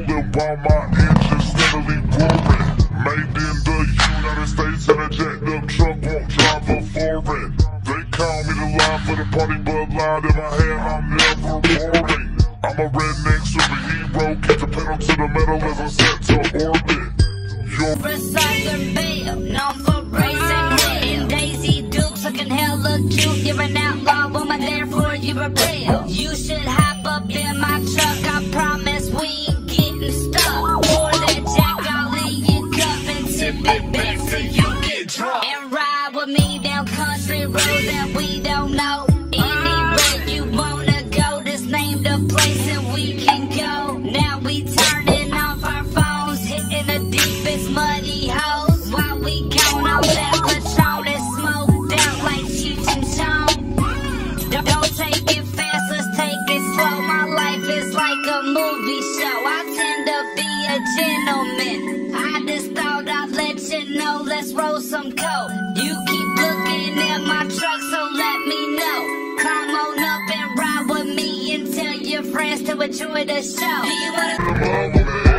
rolling while my engine steadily roaring. Made in the United States in a jacked up truck, won't drive a foreign. They call me the line for the party, but line in my hand, I'm never boring. I'm a redneck superhero, keep the pedal to the metal as I set to orbit. Southern Belle, known for racing in Daisy Dukes, looking hella cute. You're an outlaw woman, therefore you rebel. You should hop up in my truck, I promise we ain't getting stuck. Pour that Jack all in your cup and tip it back so you get drunk. And ride with me down country roads that we don't know. Anywhere you wanna go, just name the place and we can go. Now we turning off our phones, hitting the deepest muddy holes, while we count on that Patron and smoked out like Cheech and Chong. Don't take it fast, let's take it slow. My life is like a movie show, I tend to be a gentleman. I just thought I'd let you know, let's roll some coke. You keep looking at my truck, so let me know. Climb on up and ride with me and tell your friends to enjoy the show. Do you wanna come on with me?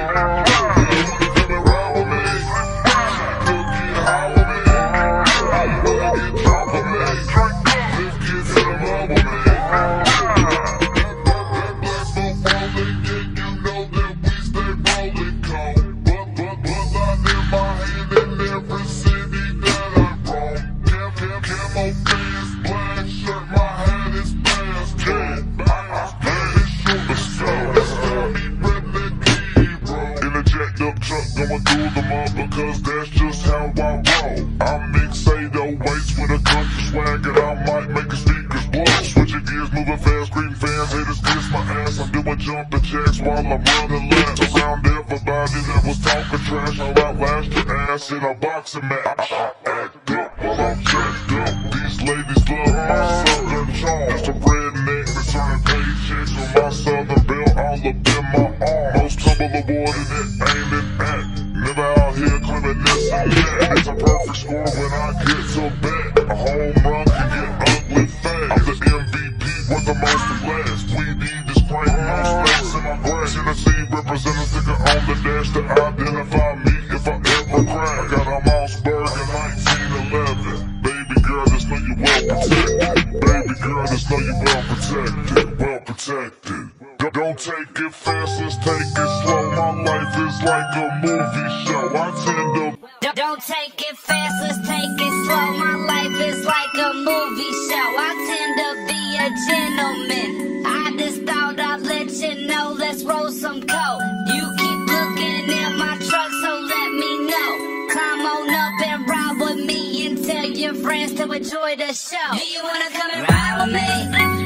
Going through the mud because that's just how I roll. I mix 808s with a country swag and I might make the speakers blow. Switching gears, moving fast, scream fans, haters kiss my ass. I'm doing jumping jacks while I'm running laps around everybody that was talking trash. I'll outlast your ass in a boxing match. I act up while I'm jacked up. These ladies love my southern charm. Just a redneck returning paychecks with my southern belt all up in my arm. Most tumble awarded it aiming at. Never out here claiming this and that. It's a perfect score when I get to bat. A home run can get ugly fast. I'm the MVP, worth the most to last. We need this crank, no snakes in my grass. Tennessee representative on the dash to identify me if I ever crack. I got a Mossberg in 1911. Baby girl, just know you well protected. Baby girl, just know you well protected. Well protected. Don't take it fast, let's take it slow. My life is like a movie show. I tend to Don't take it fast, let's take it slow. My life is like a movie show. I tend to be a gentleman. I just thought I'd let you know, let's roll some coke. You keep looking at my truck, so let me know. Climb on up and ride with me and tell your friends to enjoy the show. Do you wanna come and ride with me?